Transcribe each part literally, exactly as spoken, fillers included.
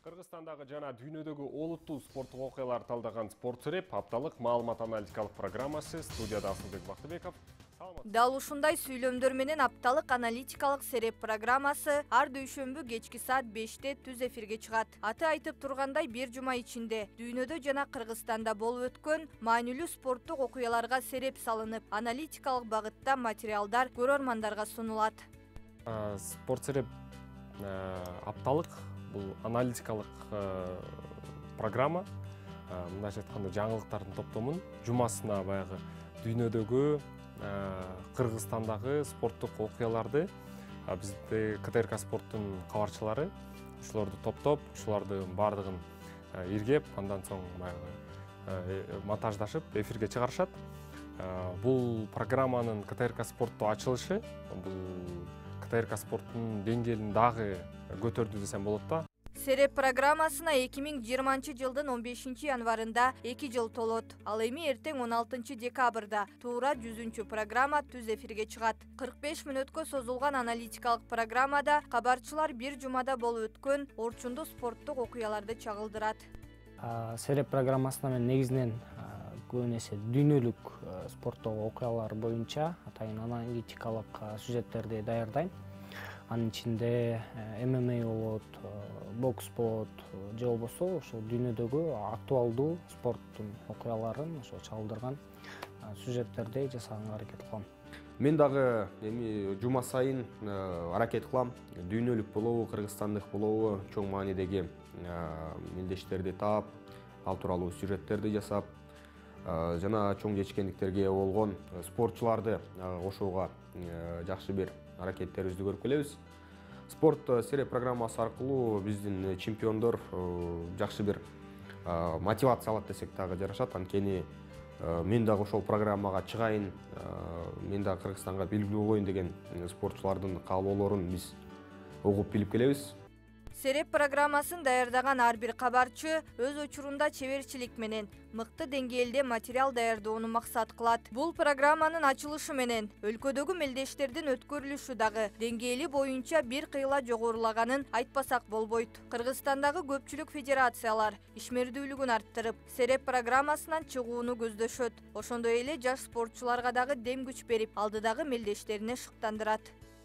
Кыргызстандагы жана дүйнөдөгү олуттуу спорттук окуяларды талдаган Спорт Сереп апталык маалымат аналитикалык программасы. Студияда Асылбек Бактыбеков. Дал ушундай сүйлөмдөр менен апталык аналитикалык Сереп программасы ар дүйшөмбү кечки саат беште түз эфирге чыгат. Аты айтып тургандай, бир жума ичинде дүйнөдө жана Кыргызстанда болуп өткөн маанилүү спорттук окуяларга сереп салынып, аналитикалык багытта материалдар көрөрмандарга сунулат. Спорт Сереп апталык бул аналитикалык программа. Мындайча айтканда, жаңылыктардын топтомун жумасына баягы дүйнөдөгү, Кыргызстандагы спорттук окуяларды, бизде КТРК спорттун кабарчылары ушуларды топтоп, ушулардын бардыгын иргеп, андан соң баягы монтаждашып эфирге чыгарышат. Бул программанын КТРК спортту ачылышы, бул КТРК спорттун деңгээлин дагы көтөрдү десем болот да. Сереп программасына эки миң жыйырманчы жылдын он бешинчи январында эки жыл толот. Ал эми эртең он алтынчы декабрда туура жүзүнчү программа түз эфирге чыгат. кырк беш мүнөткө созулган аналитикалык программада кабарчылар бир жумада болуп өткөн орчундуу спорттук окуяларды чагылдырат. Сереп программасына мен негизинен көбүн эсе дүйнөлүк спорттук окуялар боюнча атайын аналитикалык сюжеттерди даярдайм. Анын ичинде эм эм а болот, бокс болот, же болбосо ошол дүйнөдөгү актуалдуу спорттун окуяларын ошо чагылдырган сюжеттерди жасаганга аракет кылам. Мен дагы эми жума сайын аракет кылам. Дүйнөлүк болобу, кыргызстандык болобу, чоң маанидеги мелдештерди таап, ал тууралуу сюжеттерди жасап, жана чоң жетишкендиктерге болгон спортчуларды кошууга жакшы бир аракеттерибизди көрүп келебиз. Спорт Сереп программасы аркылуу биздин чемпиондор жакшы бир мотивация алат десек дагы жарашат. Анткени мен дагы ошол программага чыгайын, мен дагы Кыргызстанга белгилүү болоюн деген спортчулардын каалоолорун биз угуп билип келебиз. Сереп программасын даярдаган ар бир кабарчы өз учурунда чеберчилик менен мыкты деңгээлде материал даярдоону максат кылат. Бул программанын ачылышы менен өлкөдөгү мелдештердин өткөрүлүшү дагы деңгээли боюнча бир кыйла жогорулаганын айтпасак болбойт. Кыргызстандагы көпчүлүк федерациялар ишмердүүлүгүн арттырып, Сереп программасынан чыгууну көздөшөт. Ошондой эле жаш спортчуларга дагы дем күч берип, алдыдагы мелдештерине шыктандырат.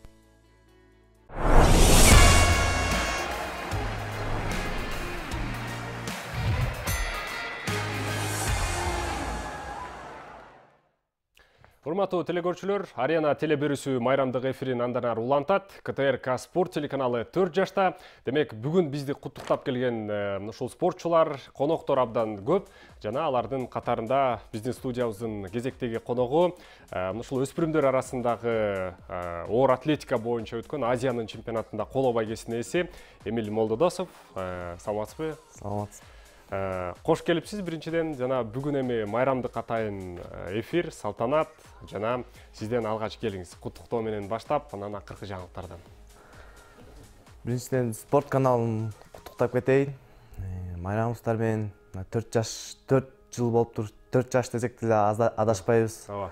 Урматтуу телекөрүүчүлөр, Арена телеберүүсү майрамдык эфирин андан ары улантат. КТРК спорт телеканалы төрт жашта. Демек, бүгүн бизди куттуктап келген ушул спортчулар, коноктор абдан көп. Жана алардын катарында биздин студиябыздын кезектеги коногу ушул өспүрүмдөр арасындагы оор атлетика боюнча өткөн Азиянын чемпионатында коло байгесинин ээси Эмиль Молдодосов. Саламатсызбы? Саламатсыз. Кош келипсиз биринчиден, жана бүгүн эми майрамдык атайын эфир, салтанат, жана сизден алгач келиңиз. Куттуктоо менен баштап, анан акыркы жаңылыктардан. Биринчиден спорт каналын куттуктап кетейин. Майрамыбыздар менен төрт жаш, төрт жыл болуп тур, төрт жаш десек деле адашпайбыз. Ооба.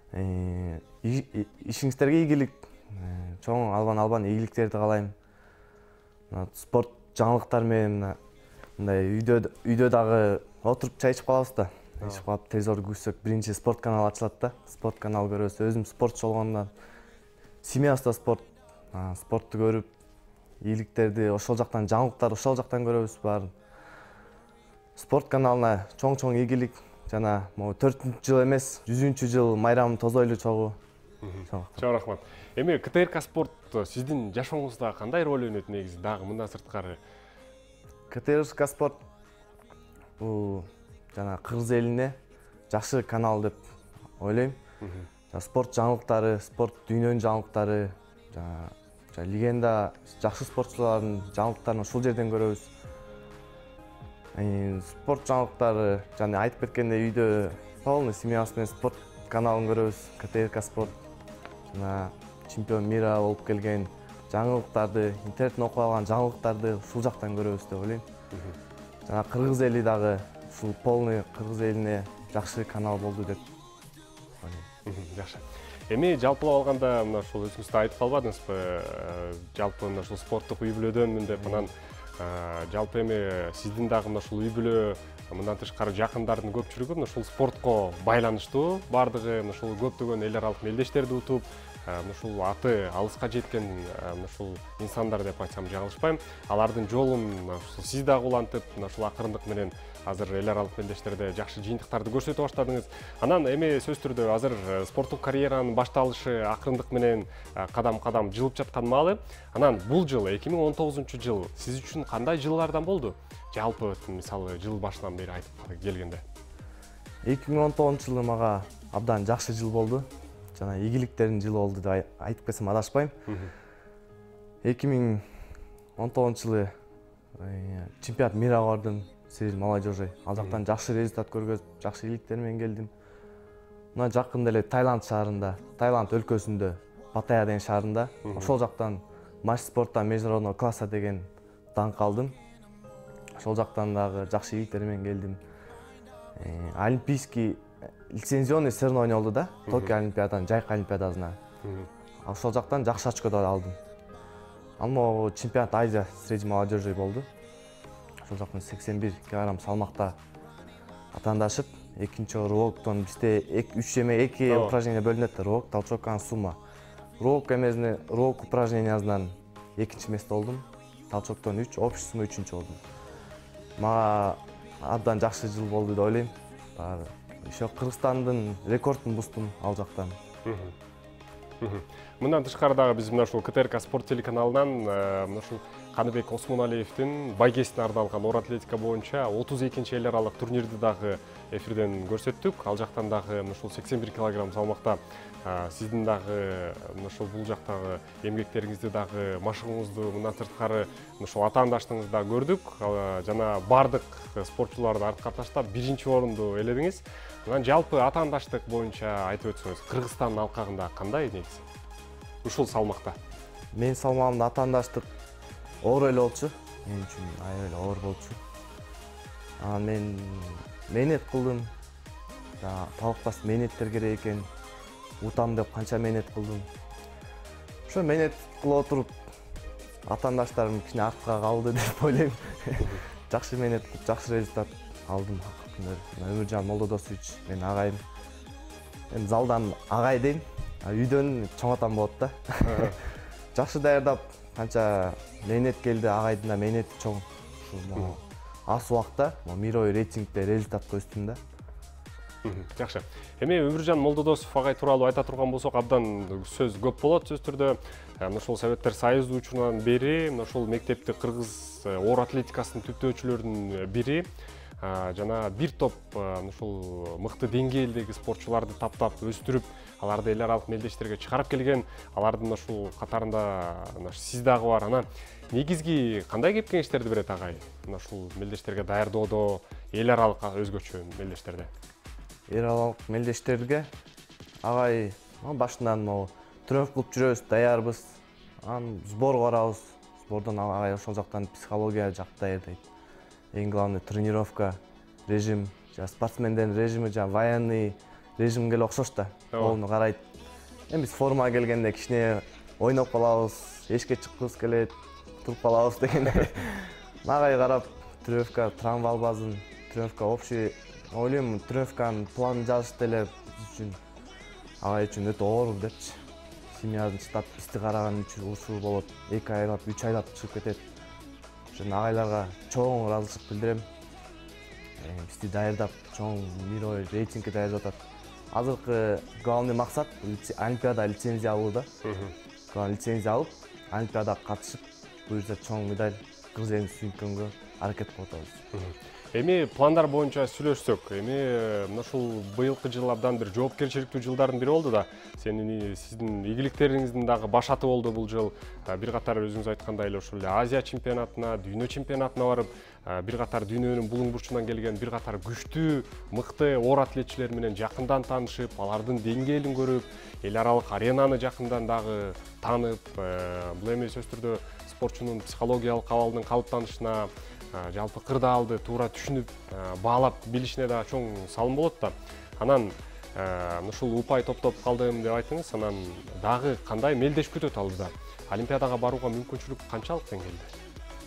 Ишиңиздерге ийгилик, чоң албан-албан ийгиликтерди каалайм. Спорт жаңылыктар менен мындай үйдө дагы отуруп чай ичип калабыз да. Ичип калып телевизорду көрсөк, биринчи спорт каналы ачылат да. Спорт каналы көрөбүз. Өзүм спортчу болгондон семьябызда спорт, спортту көрүп, ийгиликтерди ошол жактан, жаңылыктарды ошол жактан көрөбүз баарын. Спорт каналына чоң-чоң ийгилик, жана могу төртүнчү жыл эмес, жүзүнчү жыл майрамын тозойлу чогуу. Чоң рахмат. Эми КТРК спорт сиздин жашооңузда кандай роль ойнойт негизи? Дагы мындан сырткары КТРК спорт бул жана Кыргыз элине жакшы канал деп ойлойм. Спорт жаңылыктары, спорт дүйнөнүн жаңылыктары, жана легенда жакшы спортчулардын жаңылыктарын ушул жерден көрөбүз. Спорт жаңылыктары, жана айтып кеткендей, үйдө полный семьябыз менен спорт каналын көрөбүз. КТРК спорт жана чемпион мира болуп келген жаңылыктарды, интернеттен окуп алган жаңылыктарды ушул жактан көрөбүз деп ойлойм. Жана Кыргыз эли дагы ушул полный Кыргыз элине жакшы канал болду деп ойлойм. Жакшы. Эми жалпылап алганда мына ушул өзүңүз да айтып калбадыңызбы? Жалпы мына ушул спорттук үй бүлөдөнмүн деп, анан Жалпы эми сиздин дагы мына ушул үй бүлө, мындан тышкары жакындардын көпчүлүгү мына ушул спортко байланыштуу. Бардыгы мына ушул көптөгөн эл аралык мелдештерди утуп, мына ушул аты алыска жеткен мына ушул инсандар деп айтсам жаңылышпайм. Алардын жолун ушул сиз дагы улантып, мына ушул акырындык менен азыр эл аралык мелдештерде жакшы жыйынтыктарды көрсөтө баштадыңыз. Анан эми сөз түрдө азыр спорттук карьеранын башталышы акырындык менен кадам-кадам жылып жаткан маалы. Анан бул жыл эки миң он тогузунчу жыл сиз үчүн кандай жылдардан болду? Жалпы мисалы жыл башынан бери айтып келгенде. эки миң он тогузунчу жылы мага абдан жакшы жыл болду. Жана ийгиликтердин жылы болду деп айтып кетсем адашпайм. эки миң он тогузунчу жылы чемпионат мира бардым. Среди молодежи. Ал жактан жакшы результат көргөзүп, жакшы ийгиликтер менен келдим. Мына жакында эле Таиланд шаарында, Таиланд өлкөсүндө, Паттайя деген шаарында, ошол жактан матч спорттан международного класса деген даңк алдым. Ошол жактан дагы жакшы ийгиликтер менен келдим. Олимпийский лицензионный соревнование болду да, Токио олимпиаданын жайкы олимпиадасына. Ошол жактан жакшы очко да алдым. Ал чемпионат Азия среди молодежи болду. Ошол жактан сексен бир килограмм салмакта атаандашып, экинчи рывоктон бизде үч эме эки упражнение бөлүнөт, рывок, толчок, сумма. Рывок эмесине, рывок упражнениясынан экинчи эместе болдум, толчоктон үч, общий сумма үчүнчү болдум. Мага абдан жакшы жыл болду деп ойлойм. Еще Кыргызстандын рекордун бустум ал жактан. Мындан тышкары дагы биз мына ушул КТРК спорт телеканалынан мына ушул Каныбек Осмоналиевдин байгесине арналган оор атлетика боюнча отуз экинчи эл аралык турнирди дагы эфирден көрсөттүк. Ал жактан дагы мына ушул сексен бир килограмм салмакта сиздин дагы мына ушул бул жактагы эмгектериңизди дагы, машыгыңызды мындан сырткары мына ушул атаандаштыгыңызды дагы көрдүк. Жана бардык спортчуларды артка таштап биринчи орунду ээледиңиз. Анан жалпы атаандаштык боюнча айтып өтсөңүз, Кыргызстандын алкагында кандай негизи? Ушул салмакта. Мен салмагымда атаандаштык оор эле болчу. Мен үчүн аябай эле оор болчу. Анан мен мээнет кылдым. Талыктас мээнеттер керек экен. Утам деп канча мээнет кылдым. Ошо мээнет кылып отуруп атаандаштарым кичине артка калды деп ойлойм. Жакшы мээнет кылып, жакшы результат алдым. Өмүржан Молдодосович мен агайым. Мен залдан агай дейм. Үйдөн чоң атам болот да. Жакшы даярдап, канча мээнет келди, агайдын да мээнети чоң. Ушул аз убакта мировой рейтингде результат көстүм да. Жакшы. Эми Өмүржан Молдодосов агай тууралуу айта турган болсок, абдан сөз көп болот сөз түрдө. Мына ушул Советтер Союзу учурунан бери, мына ушул мектепти кыргыз оор атлетикасынын түптөөчүлөрүнүн бири. Жана бир топ ушул мыкты деңгээлдеги спортчуларды таптап, өстүрүп, аларды эл аралык мелдештерге чыгарып келген. Алардын ушул катарында сиз дагы бар. Анан негизги кандай кеп кеңештерди берет агай? Мына ушул мелдештерге даярдоодо, эл аралык өзгөчө мелдештерде. Эл аралык мелдештерге агай башынан могу тренировка кылып жүрөбүз, даярбыз. Анан сборго барабыз. Сбордон агай ошол жактан психология жакты даярдайт. Эң главный тренировка, режим, спортсмендердин режими, военный режимге эле окшош да. Ону карайт. Эми биз формага келгенде кичине ойноп калабыз, эшикке чыккыбыз келет, туруп калабыз дегендей. Агай карап, тренировка травма албасын, тренировка общий, ойлойм, тренировканын планын жазыш деле биз үчүн агай үчүн өтө оор депчи. Семьядан чыдап, бизди караган үчүн ушул болот, эки айлап, үч айлап чыгып кетет. Агайларга чоң ыраазычылык билдирем. Бизди даярдап, чоң мировой рейтингге даярдап атат. Азыркы главный максат олимпиада лицензия алуу да. Главный лицензия алып, олимпиадага катышып, буюрса чоң медаль кыргыз элин сүйүнткөнгө аракет кылып атабыз. Эми пландар боюнча сүйлөшсөк, эми мына ушул быйылкы жыл абдан бир жоопкерчиликтүү жылдардын бири болду да. Сенин сиздин ийгиликтериңиздин дагы башаты болду бул жыл. Бир катар өзүңүз айткандай эле ушул Азия чемпионатына, дүйнө чемпионатына барып, бир катар дүйнөнүн булуң бурчунан келген бир катар күчтүү, мыкты оор атлетчилер менен жакындан таанышып, алардын деңгээлин көрүп, эл аралык аренаны жакындан дагы таанып, бул эми сөз түрдө спортчунун психологиялык абалынын калыптанышына, жалпы кырдаалды туура түшүнүп, баалап билишине да чоң салым болот да. Анан ушул упай топтоп калдым деп айттыңыз. Анан дагы кандай мелдеш күтөт алдыда? Олимпиадага барууга мүмкүнчүлүк канчалык деңгээлде?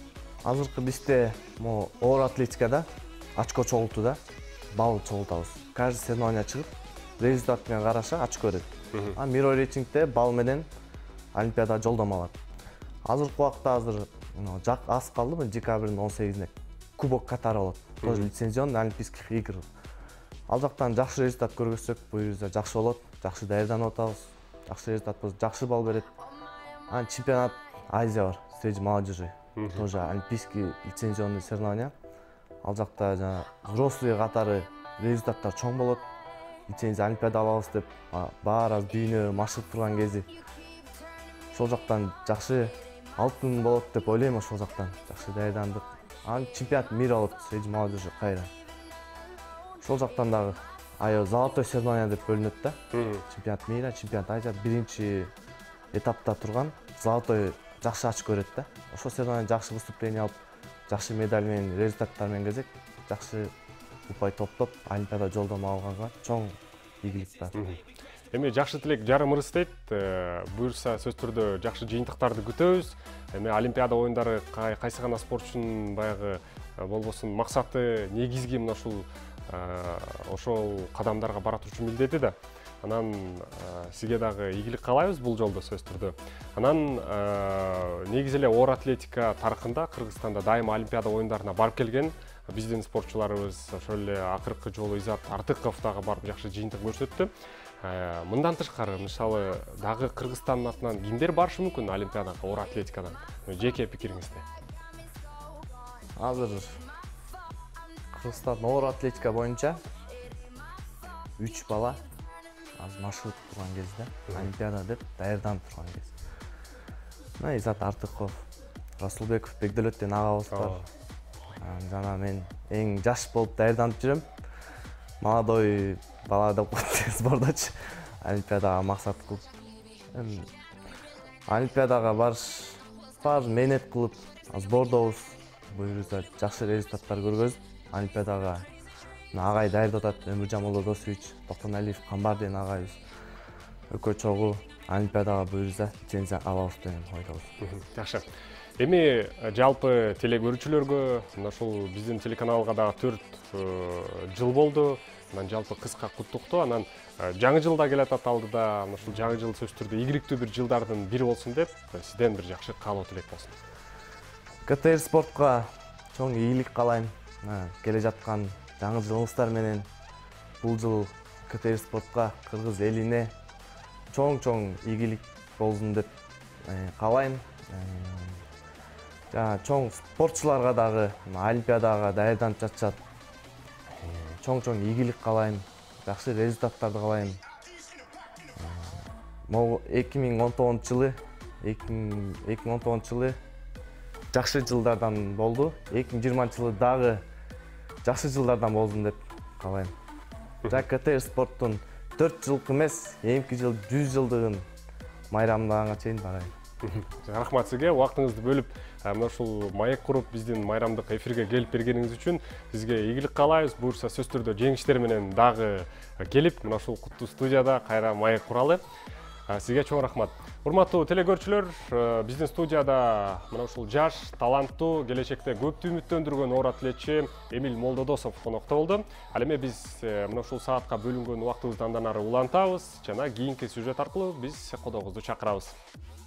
азыркы бизде могу оор атлетикада очко чогултууда балл чогултабыз. Каждый соревнование чыгып, результат менен караша очко берет. А мировой рейтингде балл менен Олимпиада жолдомо алат. Азыркы убакта азыр жак аз калды, декабрдын он сегизинде кубок катары болот. Тоже лицензионный олимпийских игр. Ал жактан жакшы результат көргөзсөк, буюрса жакшы болот, жакшы даярданып атабыз. Жакшы результат болсо жакшы балл берет. Анан чемпионат Азия бар, среди молодежи. Тоже олимпийский лицензионный соревнования. Ал жакта жана взрослый катары результаттар чоң болот. Лицензия Олимпиада алабыз деп баары аз дүйнө машыгып турган кези. Сол жактан жакшы алтын болот деп ойлойм, ошол жактан жакшы даярдандык. Анан чемпионат мира болот среди молодежи кайра. Сол жактан дагы аябай золотой соревнования деп бөлүнөт да. Чемпионат мира, чемпионат Азия биринчи этапта турган золотой жакшы очко берет да. Ошол соревнования жакшы выступление алып, жакшы медаль менен, результаттар менен келсек, жакшы упай топтоп, Олимпиада жолдомо алганга чоң ийгилик бар. Эми жакшы тилек жарым ырыс дейт. Буюрса сөз түрдө жакшы жыйынтыктарды күтөбүз. Эми Олимпиада оюндары кайсы гана спортчунун баягы болбосун максаты негизги мына ушул ошол кадамдарга бара турчу милдети да. Анан сизге дагы ийгилик каалайбыз бул жолдо сөз түрдө. Анан негизи эле оор атлетика тарыхында Кыргызстанда дайыма Олимпиада оюндарына барып келген биздин спортчуларыбыз ошол эле акыркы жолу Изат Артыков дагы барып жакшы жыйынтык көрсөттү. Мындан тышкары, мисалы, дагы Кыргызстандын атынан кимдер барышы мүмкүн Олимпиадага оор атлетикадан? Жеке пикириңизде. Азыр Кыргызстандын оор атлетика боюнча үч бала аз машыгып турган кезде, Олимпиада деп даярданып турган кез. Мына Изат Артыков, Расулбеков Бекдөлөттөн агабыз бар. Жана мен эң жаш болуп даярданып жүрөм. Молодой бала деп коет спортдочу. Олимпиадага максат кылып. Олимпиадага барыш бар менет кылып, сбордобуз буюрса жакшы результаттар көргөзүп, Олимпиадага агай даярдап атат. Өмүржан Молодосович, Токтоналиев, Камбардин агайыбыз. Өкө чогуу Олимпиадага буюрса лицензия алабыз деп ойлойбуз. Жакшы. Эми жалпы телекөрүүчүлөргө мына ушул биздин телеканалга дагы төрт жыл болду. Анан жалпы кыска куттуктоо, анан жаңы жылда келатат алдыда, мына ушул жаңы жыл сөз түрдө ийгиликтүү бир жылдардын бири болсун деп, сизден бир жакшы каалоо тилек болсун. КТР спортко чоң ийгилик каалайм. Келе жаткан жаңы жылыңыздар менен бул жыл КТР спортко, кыргыз элине чоң-чоң ийгилик болсун деп каалайм. Жана чоң спортчуларга дагы Олимпиадага даярданып жатышат. Чоң-чоң ийгилик каалайм, жакшы результаттарды каалайм. Могу эки миң он тогузунчу жылы, эки миң он тогузунчу жылы жакшы жылдардан болду. эки миң жыйырманчы жылы дагы жакшы жылдардан болсун деп каалайм. Жа КТР спорттун төрт жылкы эмес, эмки жыл жүз жылдыгын майрамдаганга чейин барайын. Рахмат сизге, убактыңызды бөлүп, мына ушул маек куруп биздин майрамдык эфирге келип бергениңиз үчүн сизге ийгилик каалайбыз. Буюрса сөз түрдө жеңиштер менен дагы келип, мына ушул куттуу студияда кайра маек куралы. Сизге чоң рахмат. Урматтуу телекөрүүчүлөр, биздин студияда мына ушул жаш, таланттуу, келечекте көптү үмүттөндүргөн оор атлетчи Эмиль Молдодосов конокто болду. Ал эми биз мына ушул саатка бөлүнгөн убактыбызды андан ары улантабыз жана кийинки сюжет аркылуу биз кодогубузду чакырабыз.